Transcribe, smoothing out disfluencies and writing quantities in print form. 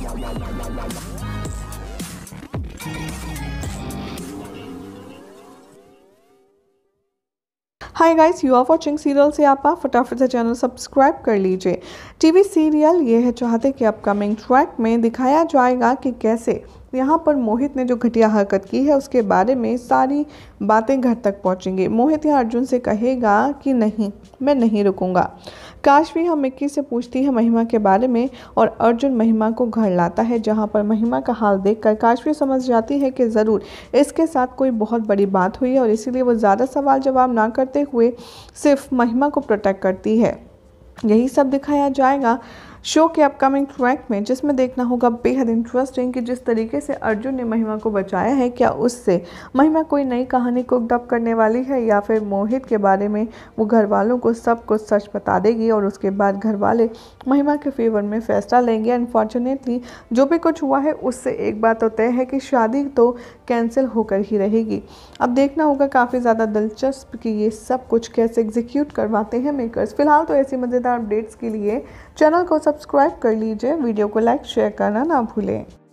Hi guys, you are watching serial से आपा। फटाफट से चैनल सब्सक्राइब कर लीजिए। टीवी सीरियल ये है चाहते कि अपकमिंग ट्रैक में दिखाया जाएगा कि कैसे यहाँ पर मोहित ने जो घटिया हरकत की है उसके बारे में सारी बातें घर तक पहुँचेंगी। मोहित यहाँ अर्जुन से कहेगा कि नहीं, मैं नहीं रुकूंगा। काशवी हम मिक्की से पूछती है महिमा के बारे में और अर्जुन महिमा को घर लाता है, जहाँ पर महिमा का हाल देखकर काशवी समझ जाती है कि ज़रूर इसके साथ कोई बहुत बड़ी बात हुई है और इसीलिए वो ज़्यादा सवाल जवाब ना करते हुए सिर्फ महिमा को प्रोटेक्ट करती है। यही सब दिखाया जाएगा शो के अपकमिंग ट्रैक में, जिसमें देखना होगा बेहद इंटरेस्टिंग कि जिस तरीके से अर्जुन ने महिमा को बचाया है, क्या उससे महिमा कोई नई कहानी को डब करने वाली है या फिर मोहित के बारे में वो घर वालों को सब कुछ सच बता देगी और उसके बाद घर वाले महिमा के फेवर में फैसला लेंगे। अनफॉर्चुनेटली जो भी कुछ हुआ है उससे एक बात तो तय है कि शादी तो कैंसिल होकर ही रहेगी। अब देखना होगा काफ़ी ज़्यादा दिलचस्प कि ये सब कुछ कैसे एग्जीक्यूट करवाते हैं मेकर्स। फिलहाल तो ऐसी मज़ेदार अपडेट्स के लिए चैनल को सब्सक्राइब कर लीजिए। वीडियो को लाइक शेयर करना ना भूलें।